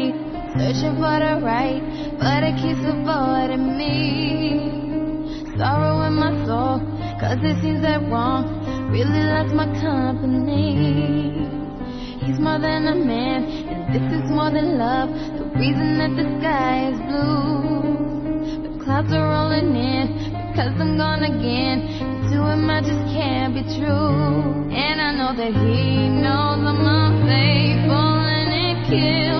night, searching for the right, but it keeps avoiding me. Sorrow in my soul, cause it seems that wrong really likes my company. He's more than a man, and this is more than love, the reason that the sky is blue. The clouds are rolling in, because I'm gone again, and to him I just can't be true. And I know that he knows I'm unfaithful, and it kills